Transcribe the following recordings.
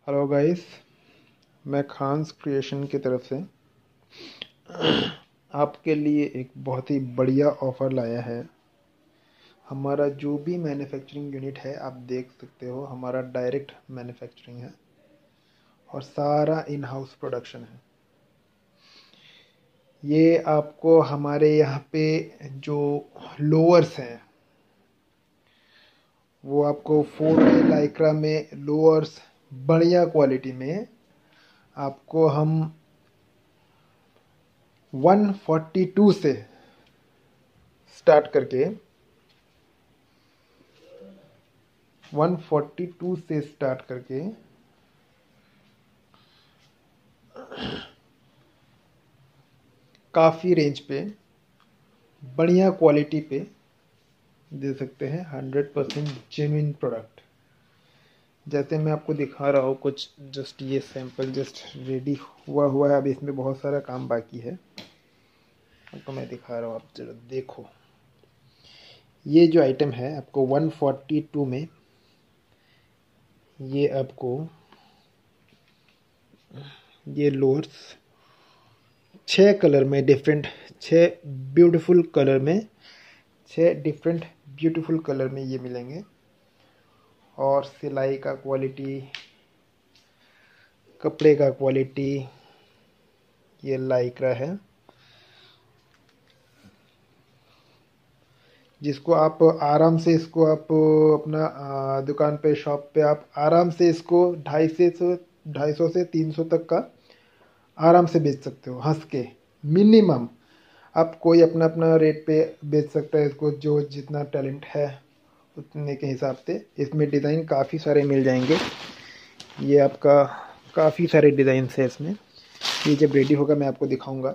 Hello guys, मैं Khans creation की तरफ से आपके लिए एक बहुत ही बढ़िया ऑफ़र लाया है। हमारा जो भी मैन्युफैक्चरिंग यूनिट है आप देख सकते हो, हमारा डायरेक्ट मैन्युफैक्चरिंग है और सारा इन हाउस प्रोडक्शन है। ये आपको हमारे यहाँ पे जो लोअर्स हैं वो आपको 4 लाइक्रा में लोअर्स बढ़िया क्वालिटी में आपको हम 142 से स्टार्ट करके 142 से स्टार्ट करके काफ़ी रेंज पे बढ़िया क्वालिटी पे दे सकते हैं। 100% जेन्युइन प्रोडक्ट। जैसे मैं आपको दिखा रहा हूँ कुछ, जस्ट ये सैंपल जस्ट रेडी हुआ है। अभी इसमें बहुत सारा काम बाकी है, आपको मैं दिखा रहा हूँ, आप जरा देखो। ये जो आइटम है आपको 142 में, ये आपको ये लोअर्स 6 कलर में डिफरेंट, 6 ब्यूटीफुल कलर में, 6 डिफरेंट ब्यूटीफुल कलर में ये मिलेंगे। और सिलाई का क्वालिटी, कपड़े का क्वालिटी, ये लाइक्रा है जिसको आप आराम से इसको आप अपना दुकान पे, शॉप पे आप आराम से इसको 250 से 300 तक का आराम से बेच सकते हो हंस के। मिनिमम आप कोई अपना अपना रेट पे बेच सकता है इसको, जो जितना टैलेंट है उतने के हिसाब से। इसमें डिज़ाइन काफ़ी सारे मिल जाएंगे। ये आपका काफ़ी सारे डिज़ाइन है इसमें। ये जब रेडी होगा मैं आपको दिखाऊंगा।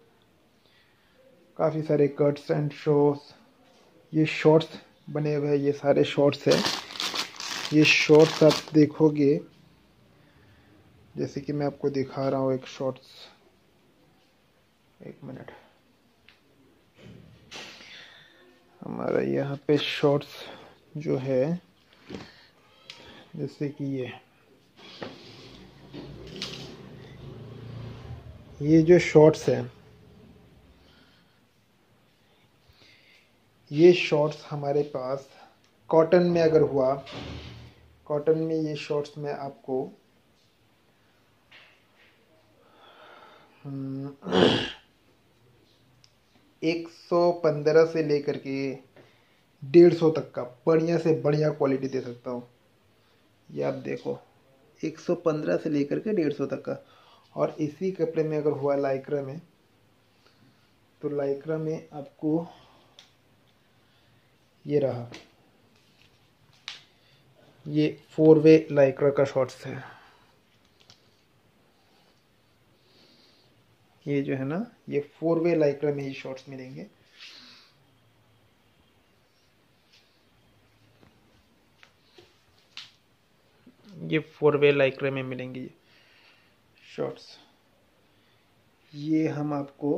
काफ़ी सारे कट्स एंड शोस, ये शॉर्ट्स बने हुए हैं, ये सारे शॉर्ट्स है। ये शॉर्ट्स आप देखोगे, जैसे कि मैं आपको दिखा रहा हूँ एक शॉर्ट्स, एक मिनट। हमारा यहाँ पे शॉर्ट्स जो है, जैसे कि ये जो शॉर्ट्स है, ये शॉर्ट्स हमारे पास कॉटन में अगर हुआ, कॉटन में ये शॉर्ट्स में आपको 115 से लेकर के 150 तक का बढ़िया से बढ़िया क्वालिटी दे सकता हूँ। ये आप देखो, 115 से लेकर के 150 तक का। और इसी कपड़े में अगर हुआ लाइक्रा में, तो लाइक्रा में आपको ये रहा, ये 4 वे लाइक्रा का शॉर्ट्स है। ये जो है ना, ये 4 वे लाइक्रा में ही शॉर्ट्स मिलेंगे। ये 4 वे लाइक्रा में मिलेंगे ये शॉर्ट्स। ये हम आपको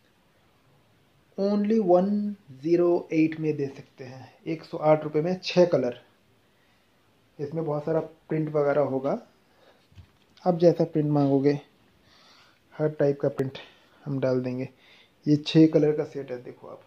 ओनली 108 में दे सकते हैं। 108 रुपये में 6 कलर। इसमें बहुत सारा प्रिंट वगैरह होगा, आप जैसा प्रिंट मांगोगे हर टाइप का प्रिंट हम डाल देंगे। ये 6 कलर का सेट है, देखो आप,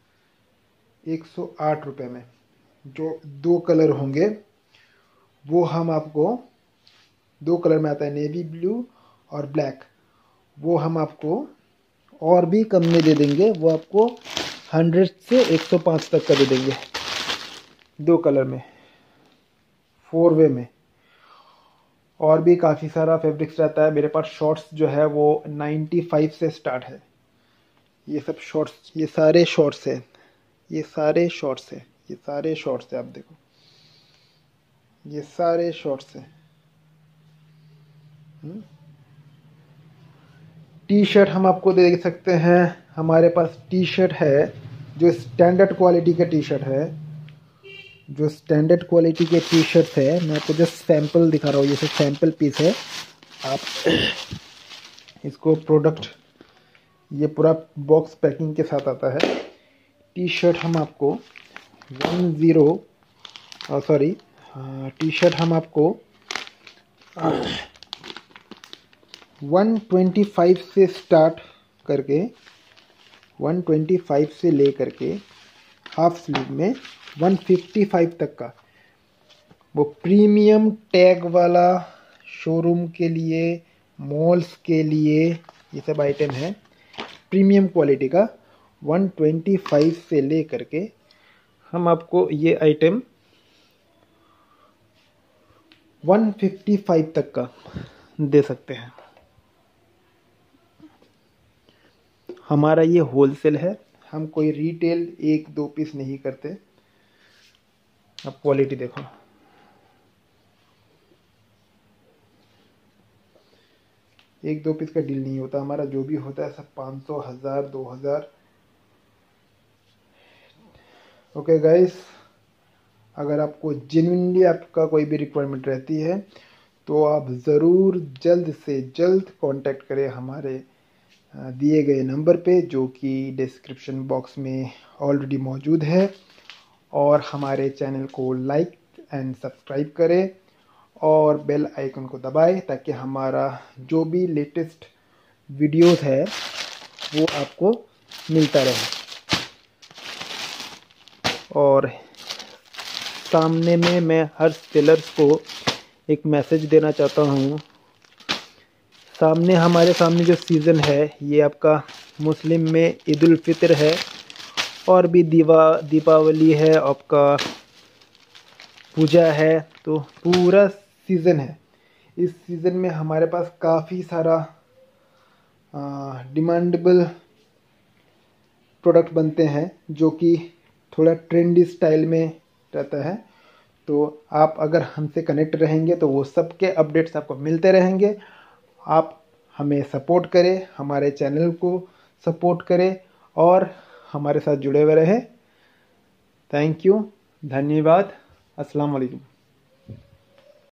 108 रुपये में। जो 2 कलर होंगे वो हम आपको, 2 कलर में आता है, नेवी ब्लू और ब्लैक, वो हम आपको और भी कम में दे देंगे। वो आपको 100 से 105 तक का दे देंगे, 2 कलर में, 4 वे में। और भी काफ़ी सारा फैब्रिक्स रहता है मेरे पास। शॉर्ट्स जो है वो 95 से स्टार्ट है। ये सब शॉर्ट्स, ये सारे शॉर्ट्स है, ये सारे शॉर्ट्स है, ये सारे शॉर्ट्स है, आप देखो, ये सारे शॉर्ट्स है। टी शर्ट हम आपको दे सकते हैं। हमारे पास टी शर्ट है जो स्टैंडर्ड क्वालिटी का टी शर्ट है, जो स्टैंडर्ड क्वालिटी के टी शर्ट्स है। मैं आपको जस्ट सैंपल दिखा रहा हूँ, ये सब सैंपल पीस है। आप इसको प्रोडक्ट, ये पूरा बॉक्स पैकिंग के साथ आता है। टी शर्ट हम आपको टी शर्ट हम आपको 125 से स्टार्ट करके 125 से ले करके हाफ स्लीव में 155 तक का वो प्रीमियम टैग वाला शोरूम के लिए, मॉल्स के लिए ये सब आइटम है प्रीमियम क्वालिटी का। 125 से ले करके हम आपको ये आइटम 155 तक का दे सकते हैं। हमारा ये होलसेल है, हम कोई रिटेल 1-2 पीस नहीं करते। अब क्वालिटी देखो, एक दो पीस का डील नहीं होता हमारा, जो भी होता है सब 500, 1000, 2000। ओके गाइस, अगर आपको जेन्युइनली आपका कोई भी रिक्वायरमेंट रहती है तो आप ज़रूर जल्द से जल्द कांटेक्ट करें हमारे दिए गए नंबर पे, जो कि डिस्क्रिप्शन बॉक्स में ऑलरेडी मौजूद है। और हमारे चैनल को लाइक एंड सब्सक्राइब करें और बेल आइकन को दबाएं ताकि हमारा जो भी लेटेस्ट वीडियोस है वो आपको मिलता रहे। और सामने में मैं हर सेलर्स को एक मैसेज देना चाहता हूँ। हमारे सामने जो सीज़न है ये आपका मुस्लिम में ईद उल फितर है और भी दीपावली है, आपका पूजा है, तो पूरा सीज़न है। इस सीज़न में हमारे पास काफ़ी सारा डिमांडेबल प्रोडक्ट बनते हैं जो कि थोड़ा ट्रेंडी स्टाइल में रहता है। तो आप अगर हमसे कनेक्ट रहेंगे तो वो सब के अपडेट्स आपको मिलते रहेंगे। आप हमें सपोर्ट करें, हमारे चैनल को सपोर्ट करें और हमारे साथ जुड़े हुए रहें। थैंक यू, धन्यवाद, अस्सलाम वालेकुम।